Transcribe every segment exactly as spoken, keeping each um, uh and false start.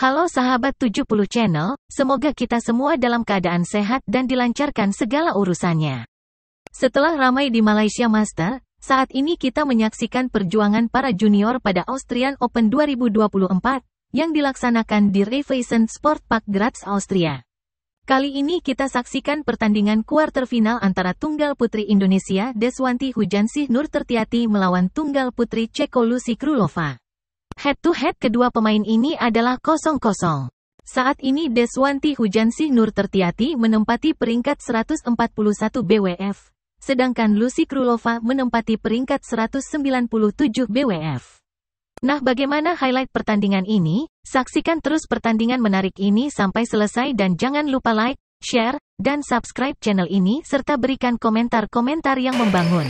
Halo sahabat tujuh puluh Channel, semoga kita semua dalam keadaan sehat dan dilancarkan segala urusannya. Setelah ramai di Malaysia Master, saat ini kita menyaksikan perjuangan para junior pada Austrian Open dua ribu dua puluh empat, yang dilaksanakan di Raiffeisen Sportpark Graz, Austria. Kali ini kita saksikan pertandingan kuarter final antara tunggal putri Indonesia Deswanti Hujansih NURTERTIATI melawan tunggal putri Ceko Lucie KRULOVÁ. Head-to-head kedua pemain ini adalah kosong kosong. Saat ini Deswanti Hujansih NURTERTIATI menempati peringkat seratus empat puluh satu B W F, sedangkan Lucie KRULOVÁ menempati peringkat seratus sembilan puluh tujuh B W F. Nah, bagaimana highlight pertandingan ini? Saksikan terus pertandingan menarik ini sampai selesai dan jangan lupa like, share, dan subscribe channel ini serta berikan komentar-komentar yang membangun.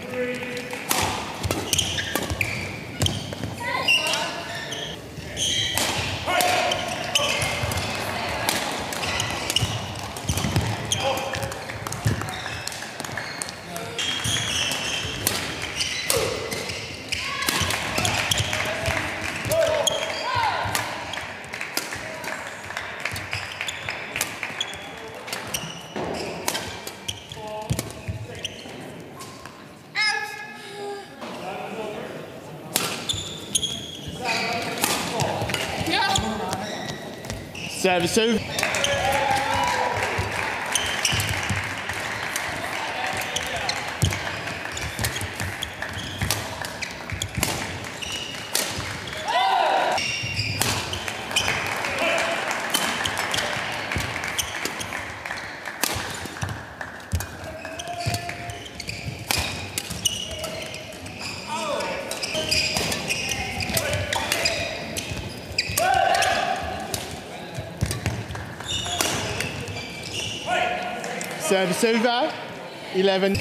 Service two. Service over, eleven.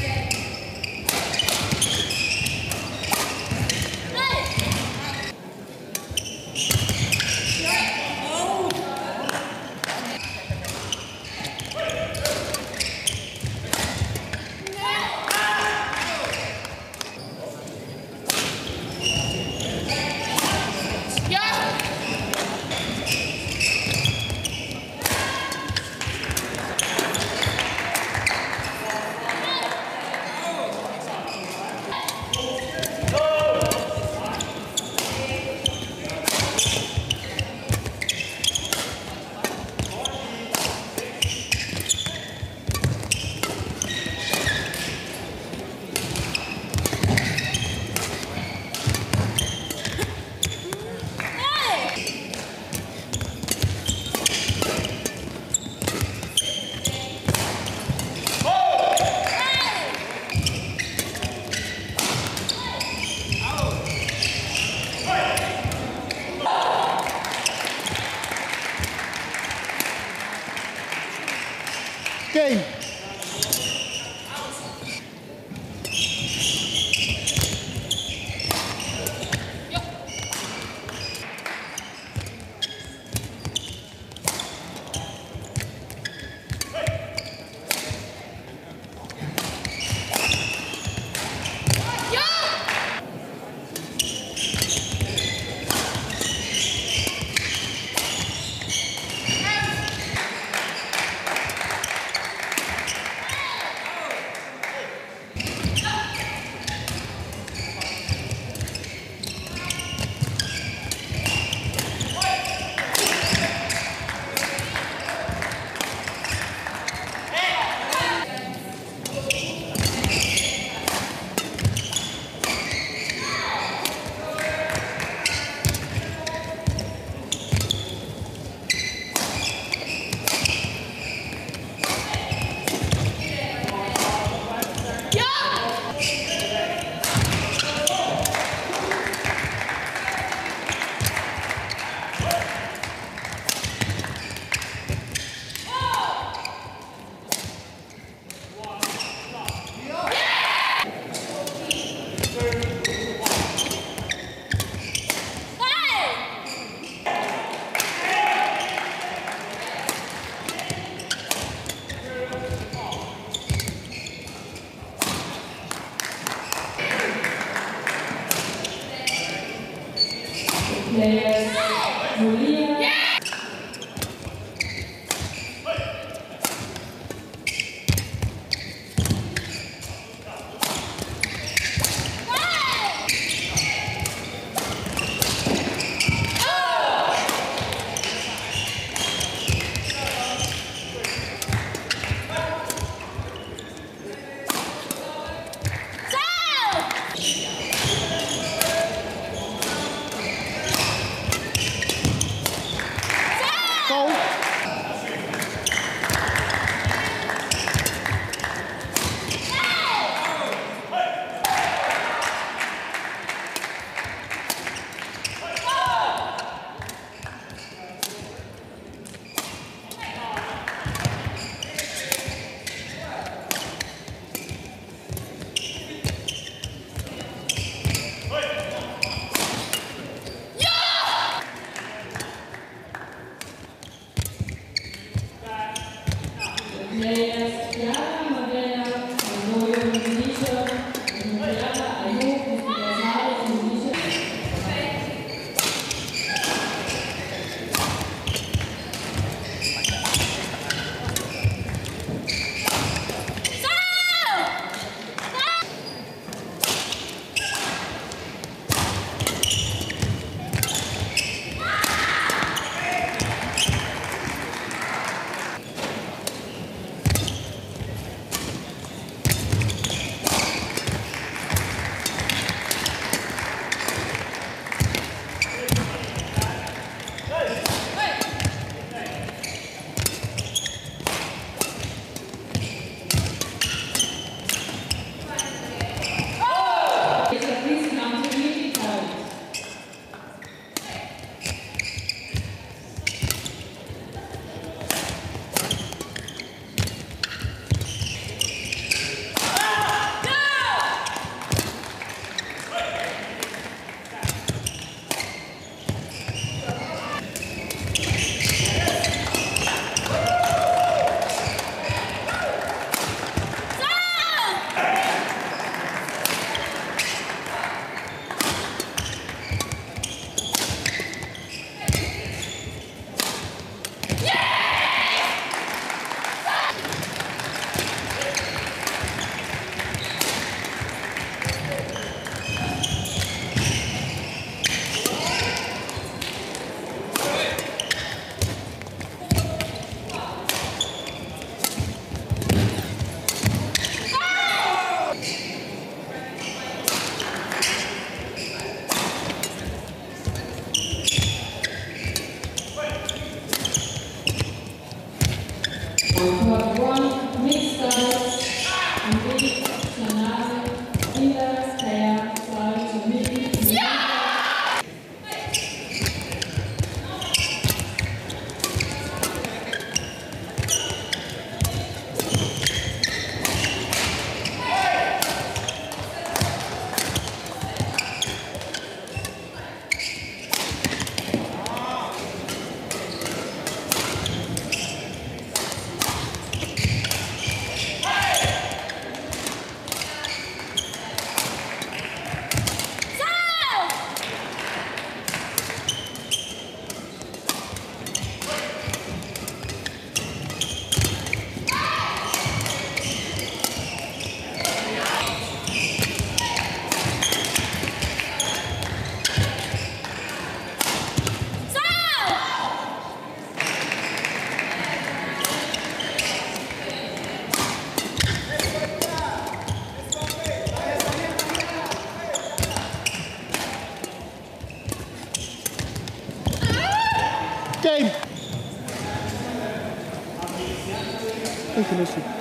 Game. Players, Julia. Game. Thank you, Lucie.